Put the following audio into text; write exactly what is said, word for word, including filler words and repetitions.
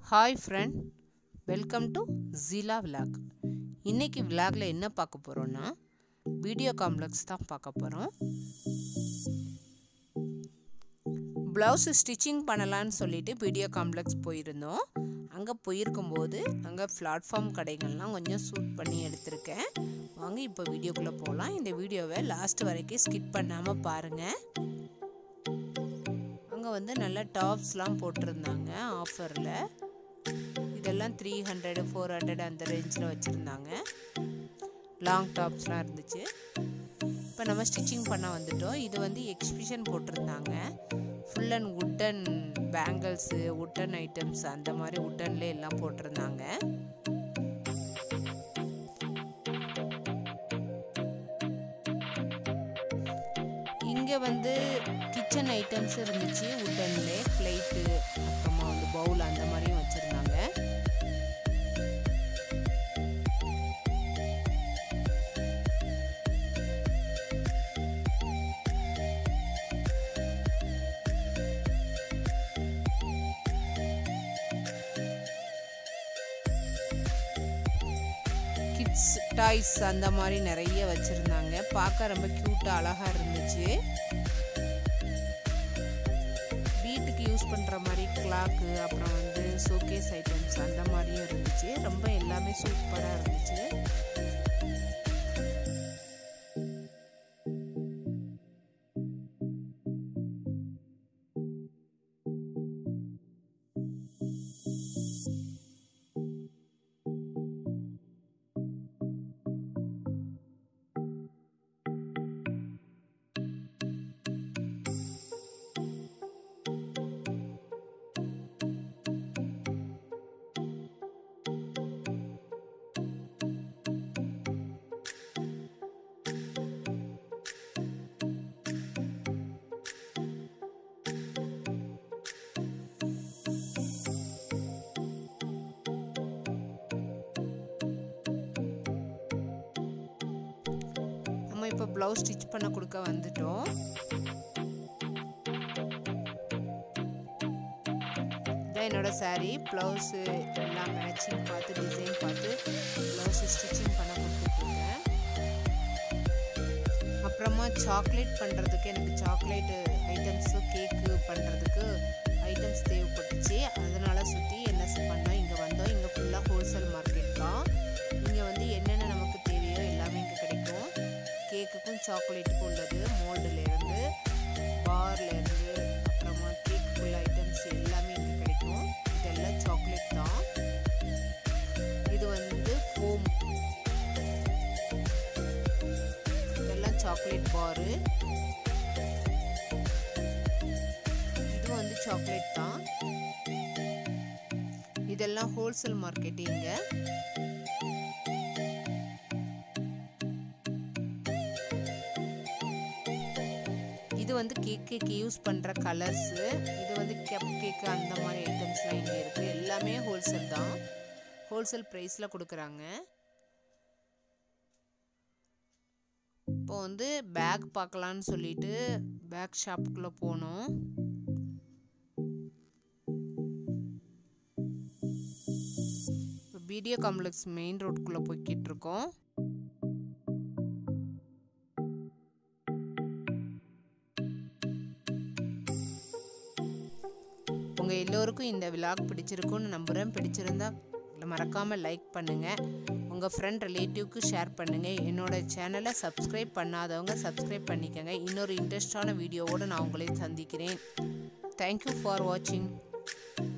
Hi friend, welcome to Zila Vlog. இன்னைக்கு vlogல என்ன பார்க்க போறோம்னா வீடியோ காம்ப்ளெக்ஸ் தான் பார்க்க போறோம். ப்ளவுஸ் ஸ்டிச்சிங் பண்ணலாம்னு சொல்லிட்டு வீடியோ காம்ப்ளெக்ஸ் போயிருந்தோம். அங்க போயிருக்கும்போது அங்க பிளாட்ஃபார்ம் கடைகள்லாம் கொஞ்சம் ஷூட் பண்ணி எடுத்துர்க்கேன். வாங்க இப்போ வீடியோக்குள்ள போலாம். இந்த வீடியோவை லாஸ்ட் வரைக்கும் ஸ்கிப் பண்ணாம பாருங்க. அங்க வந்து நல்ல டாப்ஸ்லாம் போட்டுருந்தாங்க ஆஃபர்ல. இதெல்லாம் three hundred four hundred அந்த ரேஞ்சில் வச்சுருந்தாங்க. லாங் டாப்ஸ்லாம் இருந்துச்சு. இப்போ நம்ம ஸ்டிச்சிங் பண்ண வந்துட்டோம். இது வந்து எக்ஸிபிஷன் போட்டிருந்தாங்க. Full and wooden bangles, wooden items அந்த மாதிரி வுட்டன்ல எல்லாம் போட்டிருந்தாங்க. இங்கே வந்து கிச்சன் ஐட்டம்ஸ் இருந்துச்சு. வுட்டன்ல பிளேட்டு, அப்புறமா வந்து பவுல் அந்த மாதிரியும் வச்சுருந்தாங்க. கிட்ஸ் டாய்ஸ் அந்த மாதிரி நிறைய வச்சுருந்தாங்க. பார்க்க ரொம்ப க்யூட்டாக அழகாக இருந்துச்சு. வீட்டுக்கு யூஸ் பண்ணுற மாதிரி கிளாக்கு, அப்புறம் வந்து ஷோகேஸ் ஐட்டம்ஸ் அந்த மாதிரியும் இருந்துச்சு. ரொம்ப எல்லாமே சூப்பராக இருந்துச்சு. நம்ம இப்போ ப்ளவுஸ் ஸ்டிச் பண்ண கொடுக்க வந்துட்டோம். இதான் என்னோட சாரீ. ப்ளவுஸு எல்லாம் மேட்சிங் பார்த்து டிசைன் பார்த்து ப்ளவுஸ் ஸ்டிச்சிங் பண்ண கொடுத்துட்ருக்கேன். அப்புறமா சாக்லேட் பண்ணுறதுக்கு எனக்கு சாக்லேட் ஐட்டம்ஸு கேக்கு பண்ணுறதுக்கு ஐட்டம்ஸ் தேவைப்பட்டுச்சு. அதனால் சுற்றி என்ன பண்ணோம், இங்கே வந்தோம். இங்கே ஃபுல்லாக ஹோல்சேல் மார்க்கெட் தான். இங்கே வந்து என்னென்ன நமக்கு தேவையோ எல்லாமே இங்கே கிடைக்கும். கேக்குக்கும் சாக்லேட்டுக்கும் உள்ளது, மோல்டுலேருந்து பார்லேருந்து அப்புறமா கேக்குள்ள ஐட்டம்ஸ் எல்லாமே இங்கே கிடைக்கும். இதெல்லாம் சாக்லேட் தான். இது வந்து ஃபோம், இதெல்லாம் சாக்லேட் பாரு. இது வந்து சாக்லேட் தான். இதெல்லாம் ஹோல்சேல் மார்க்கெட் இங்க. இது வந்து கேக் கேக்கு யூஸ் பண்ணுற கலர்ஸு. இது வந்து கப் கேக்கு அந்த மாதிரி ஐட்டம்ஸ்லாம் இங்கே இருக்குது. எல்லாமே ஹோல்சேல் தான். ஹோல்சேல் ப்ரைஸில் கொடுக்குறாங்க. இப்போ வந்து பேக் பார்க்கலான்னு சொல்லிட்டு பேக் ஷாப்புக்குள்ளே போனோம். இப்போ பிடிஏ காம்ப்ளெக்ஸ் மெயின் ரோடுக்குள்ளே போய்கிட்டு இருக்கோம். உங்கள் எல்லோருக்கும் இந்த விலாக் பிடிச்சிருக்குன்னு நம்புகிறேன். பிடிச்சிருந்தா மறக்காமல் லைக் பண்ணுங்கள். உங்கள் ஃப்ரெண்ட் ரிலேட்டிவ்க்கு ஷேர் பண்ணுங்கள். என்னோடய சேனலை சப்ஸ்கிரைப் பண்ணாதவங்க சப்ஸ்கிரைப் பண்ணிக்கோங்க. இன்னொரு இன்ட்ரெஸ்டான வீடியோவோடு நான் உங்களை சந்திக்கிறேன். தேங்க்யூ ஃபார் வாட்சிங்.